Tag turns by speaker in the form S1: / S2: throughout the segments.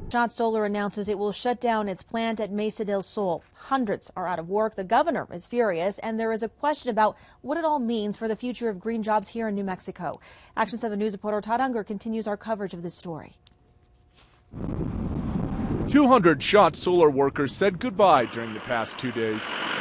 S1: Shot Solar announces it will shut down its plant at Mesa del Sol. Hundreds are out of work. The governor is furious, and there is a question about what it all means for the future of green jobs here in New Mexico. Action 7 News reporter Todd Unger continues our coverage of this story.
S2: 200 Shot Solar workers said goodbye during the past 2 days.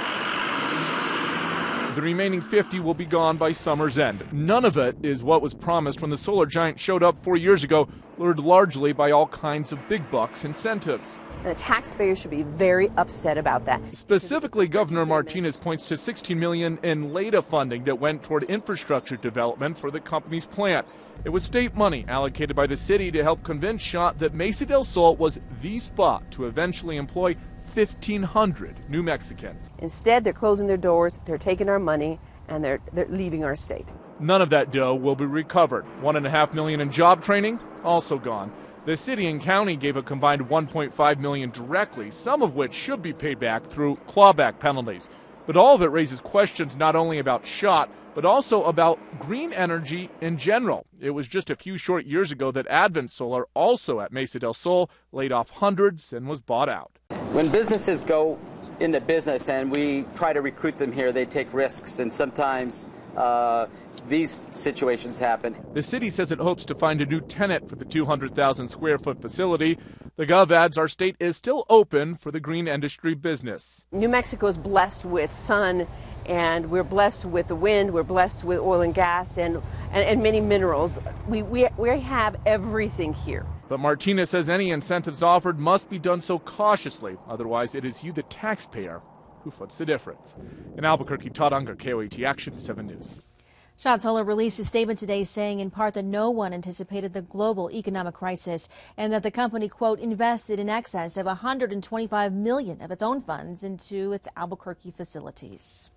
S2: The remaining 50 will be gone by summer's end. None of it is what was promised when the solar giant showed up 4 years ago, lured largely by all kinds of big bucks incentives.
S3: And the taxpayers should be very upset about that.
S2: Specifically, Governor Martinez points to $16 million in LEDA funding that went toward infrastructure development for the company's plant. It was state money allocated by the city to help convince Shot that Mesa del Sol was the spot to eventually employ 1,500 New Mexicans.
S3: Instead, they're closing their doors, they're taking our money, and they're leaving our state.
S2: None of that dough will be recovered. $1.5 million in job training, also gone. The city and county gave a combined $1.5 million directly, some of which should be paid back through clawback penalties. But all of it raises questions not only about Shot, but also about green energy in general. It was just a few short years ago that Advent Solar, also at Mesa del Sol, laid off hundreds and was bought out.
S4: When businesses go into business and we try to recruit them here, they take risks, and sometimes these situations happen.
S2: The city says it hopes to find a new tenant for the 200,000 square foot facility. The Gov adds our state is still open for the green industry business.
S3: New Mexico is blessed with sun, and we're blessed with the wind, we're blessed with oil and gas and many minerals. We have everything here.
S2: But Martinez says any incentives offered must be done so cautiously. Otherwise, it is you, the taxpayer, who foots the difference. In Albuquerque, Todd Unger, KOAT Action 7 News.
S1: Shot Solar released a statement today saying in part that no one anticipated the global economic crisis and that the company, quote, invested in excess of $125 million of its own funds into its Albuquerque facilities.